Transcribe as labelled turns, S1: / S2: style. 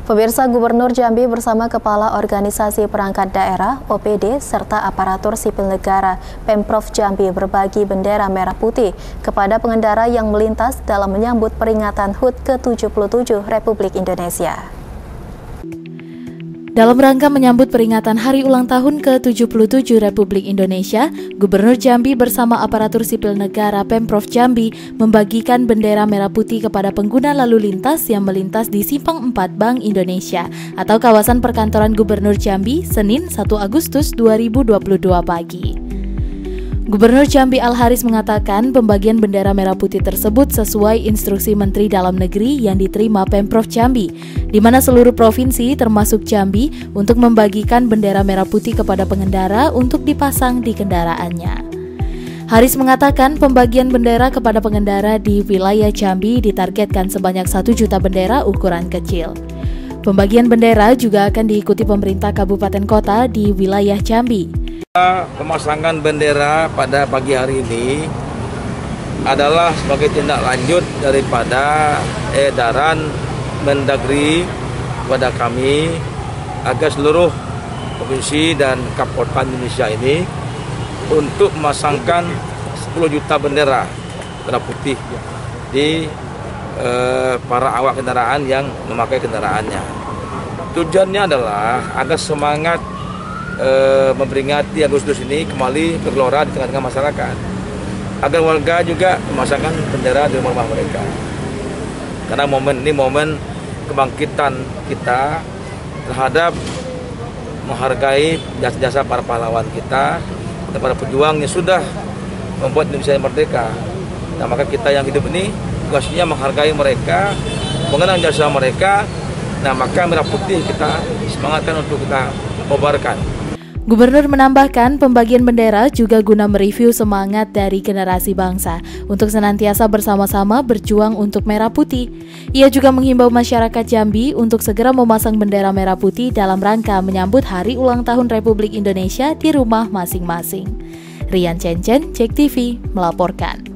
S1: Pemirsa, Gubernur Jambi bersama Kepala Organisasi Perangkat Daerah (OPD) serta aparatur sipil negara Pemprov Jambi berbagi bendera merah putih kepada pengendara yang melintas dalam menyambut peringatan HUT ke-77 Republik Indonesia.
S2: Dalam rangka menyambut peringatan Hari Ulang Tahun ke-77 Republik Indonesia, Gubernur Jambi bersama aparatur sipil negara Pemprov Jambi membagikan bendera merah putih kepada pengguna lalu lintas yang melintas di Simpang 4 Bank Indonesia atau kawasan perkantoran Gubernur Jambi, Senin 1 Agustus 2022 pagi. Gubernur Jambi Al-Haris mengatakan pembagian bendera merah putih tersebut sesuai instruksi Menteri Dalam Negeri yang diterima Pemprov Jambi, di mana seluruh provinsi termasuk Jambi untuk membagikan bendera merah putih kepada pengendara untuk dipasang di kendaraannya. Haris mengatakan pembagian bendera kepada pengendara di wilayah Jambi ditargetkan sebanyak 1 juta bendera ukuran kecil. Pembagian bendera juga akan diikuti pemerintah kabupaten kota di wilayah Jambi.
S3: Pemasangan bendera pada pagi hari ini adalah sebagai tindak lanjut daripada edaran Mendagri kepada kami agar seluruh provinsi dan kabupaten Indonesia ini untuk memasangkan 10 juta bendera merah putih di para awak kendaraan yang memakai kendaraannya. Tujuannya adalah agar semangat memperingati Agustus ini kembali bergelora di tengah-tengah masyarakat, agar warga juga memasangkan bendera di rumah mereka, karena momen ini momen kebangkitan kita terhadap menghargai jasa-jasa para pahlawan kita dan para pejuang yang sudah membuat Indonesia merdeka. Nah, maka kita yang hidup ini tugasnya menghargai mereka, mengenang jasa mereka. Nah, maka merah putih kita semangatkan untuk kita kobarkan.
S2: Gubernur menambahkan pembagian bendera juga guna mereview semangat dari generasi bangsa untuk senantiasa bersama-sama berjuang untuk merah putih. Ia juga menghimbau masyarakat Jambi untuk segera memasang bendera merah putih dalam rangka menyambut Hari Ulang Tahun Republik Indonesia di rumah masing-masing. Rian Cencen, JEK TV, melaporkan.